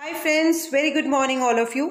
Hi friends, very good morning all of you.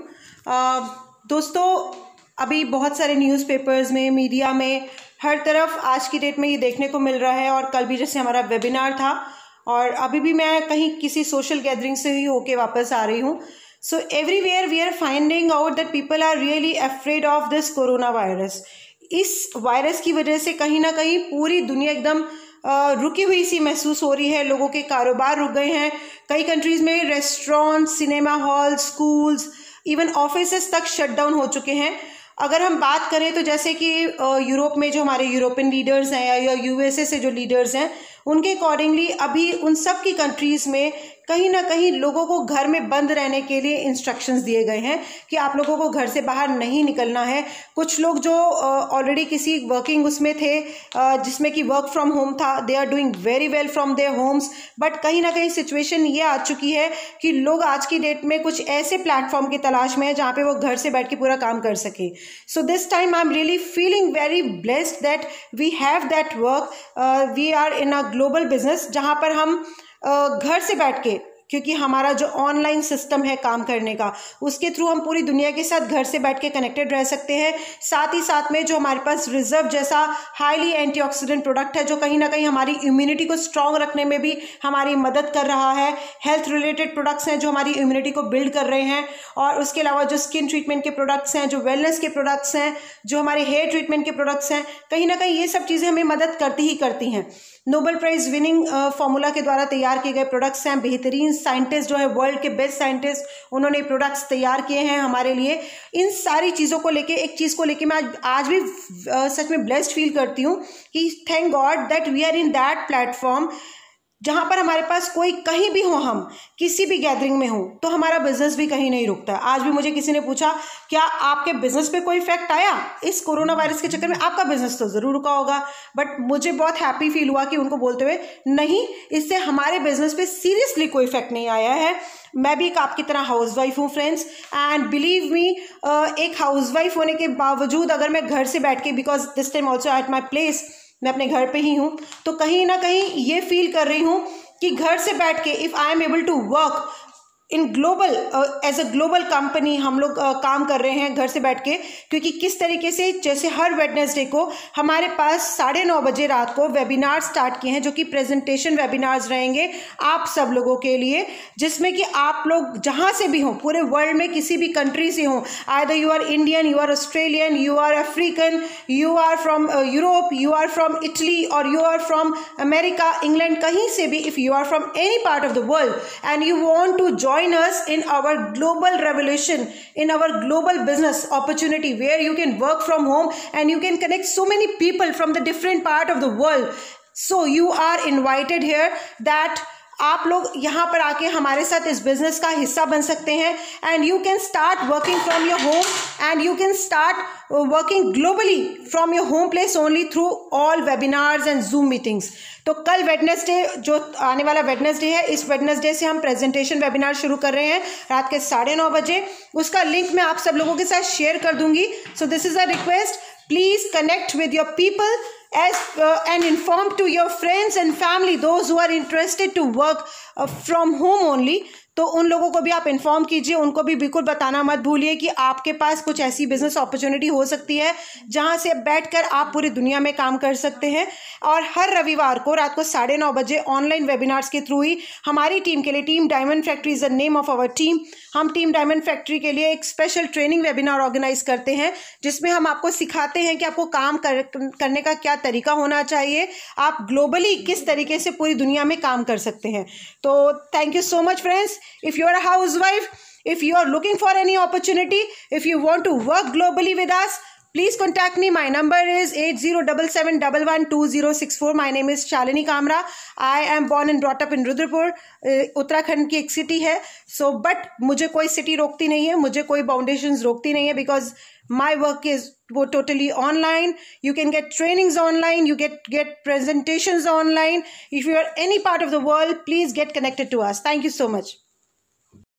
दोस्तों, अभी बहुत सारे न्यूज़पेपर्स में, मीडिया में, हर तरफ आज की डेट में ये देखने को मिल रहा है। और कल भी जैसे हमारा वेबिनार था और अभी भी मैं कहीं किसी सोशल गैदरिंग से ही होके वापस आ रही हूँ। So everywhere we are finding out that people are really afraid of this corona virus. इस वायरस की वजह से कहीं ना कहीं पूरी दुनिया एकदम रुकी हुई सी महसूस हो रही है। लोगों के कारोबार रुक गए हैं। कई कंट्रीज़ में restaurant, cinema hall, schools, even offices तक शट डाउन हो चुके हैं। अगर हम बात करें तो जैसे कि यूरोप में जो हमारे यूरोपियन लीडर्स हैं या यूएसए से जो लीडर्स हैं, उनके अकॉर्डिंगली अभी उन सब की कंट्रीज़ में कहीं ना कहीं लोगों को घर में बंद रहने के लिए इंस्ट्रक्शंस दिए गए हैं कि आप लोगों को घर से बाहर नहीं निकलना है। कुछ लोग जो ऑलरेडी किसी वर्किंग उसमें थे जिसमें कि वर्क फ्रॉम होम था, they are doing very well from their homes. But कहीं ना कहीं सिचुएशन ये आ चुकी है कि लोग आज की डेट में कुछ ऐसे प्लेटफॉर्म की तलाश में है जहाँ पे वो घर से बैठ के पूरा काम कर सके। So this time I am really feeling very blessed that we have that work. We are in a global business जहाँ पर हम घर से बैठ के, क्योंकि हमारा जो ऑनलाइन सिस्टम है काम करने का, उसके थ्रू हम पूरी दुनिया के साथ घर से बैठ के कनेक्टेड रह सकते हैं। साथ ही साथ में जो हमारे पास रिजर्व जैसा हाईली एंटीऑक्सीडेंट प्रोडक्ट है जो कहीं ना कहीं हमारी इम्यूनिटी को स्ट्रांग रखने में भी हमारी मदद कर रहा है। हेल्थ रिलेटेड प्रोडक्ट्स हैं जो हमारी इम्यूनिटी को बिल्ड कर रहे हैं। और उसके अलावा जो स्किन ट्रीटमेंट के प्रोडक्ट्स हैं, जो वेलनेस के प्रोडक्ट्स हैं, जो हमारे हेयर ट्रीटमेंट के प्रोडक्ट्स हैं, कहीं ना कहीं ये सब चीज़ें हमें मदद करती ही करती हैं। नोबेल प्राइज विनिंग फार्मूला के द्वारा तैयार किए गए प्रोडक्ट्स हैं। बेहतरीन साइंटिस्ट जो है, वर्ल्ड के बेस्ट साइंटिस्ट, उन्होंने प्रोडक्ट्स तैयार किए हैं हमारे लिए। इन सारी चीज़ों को लेके, एक चीज़ को लेके मैं आज भी सच में ब्लेस्ड फील करती हूँ कि thank God that we are in that platform जहाँ पर हमारे पास कोई कहीं भी हो, हम किसी भी गैदरिंग में हो, तो हमारा बिजनेस भी कहीं नहीं रुकता। आज भी मुझे किसी ने पूछा क्या आपके बिजनेस पे कोई इफेक्ट आया इस कोरोना वायरस के चक्कर में? आपका बिजनेस तो ज़रूर रुका होगा, बट मुझे बहुत हैप्पी फील हुआ कि उनको बोलते हुए नहीं, इससे हमारे बिजनेस पे सीरियसली कोई इफेक्ट नहीं आया है। मैं भी एक आपकी तरह हाउसवाइफ हूँ फ्रेंड्स, एंड बिलीव मी, एक हाउसवाइफ होने के बावजूद अगर मैं घर से बैठ के, because this time also at my place, मैं अपने घर पे ही हूँ, तो कहीं ना कहीं ये फील कर रही हूँ कि घर से बैठ के if I am able to work in global as a global company, हम लोग काम कर रहे हैं घर से बैठ के। क्योंकि किस तरीके से, जैसे हर वेडनेसडे को हमारे पास 9:30 बजे रात को वेबिनार स्टार्ट किए हैं जो कि प्रेजेंटेशन वेबिनार्स रहेंगे आप सब लोगों के लिए, जिसमें कि आप लोग जहाँ से भी हों, पूरे वर्ल्ड में किसी भी कंट्री से हों, either you are Indian, you are Australian, you are African, you are from Europe, you are from Italy, और you are from America, England, कहीं से भी, if you are from any part of the world and you want to join us in our global revolution, in our global business opportunity where you can work from home and you can connect so many people from the different part of the world. So you are invited here that आप लोग यहाँ पर आके हमारे साथ इस business का हिस्सा बन सकते हैं, and you can start working from your home and you can start working globally from your home place only through all webinars and Zoom meetings. तो कल वेडनेसडे, जो आने वाला वेडनेसडे है, इस वेडनेसडे से हम प्रेजेंटेशन वेबिनार शुरू कर रहे हैं रात के 9:30 बजे। उसका लिंक मैं आप सब लोगों के साथ शेयर कर दूंगी। So this is a request, please connect with your people and inform to your friends and family, those who are interested to work from home only. तो उन लोगों को भी आप इन्फॉर्म कीजिए, उनको भी बिल्कुल बताना मत भूलिए कि आपके पास कुछ ऐसी बिजनेस अपॉर्चुनिटी हो सकती है जहां से बैठकर आप पूरी दुनिया में काम कर सकते हैं। और हर रविवार को रात को 9:30 बजे ऑनलाइन वेबिनार्स के थ्रू ही हमारी टीम के लिए, team diamond factory is the name of our team, हम टीम डायमंड फैक्ट्री के लिए एक स्पेशल ट्रेनिंग वेबिनार ऑर्गेनाइज करते हैं जिसमें हम आपको सिखाते हैं कि आपको काम करने का क्या तरीका होना चाहिए, आप ग्लोबली किस तरीके से पूरी दुनिया में काम कर सकते हैं। तो thank you so much friends. If you are a housewife, if you are looking for any opportunity, if you want to work globally with us, please contact me. My number is 8077112064. My name is Shalini Kamra. I am born and brought up in Rudrapur. Uttarakhand की एक city है। So but मुझे कोई city रोकती नहीं है, मुझे कोई बाउंडेशंस रोकती नहीं है, because my work is totally online. You can get trainings online, you get presentations online. If you are any part of the world, please get connected to us. Thank you so much.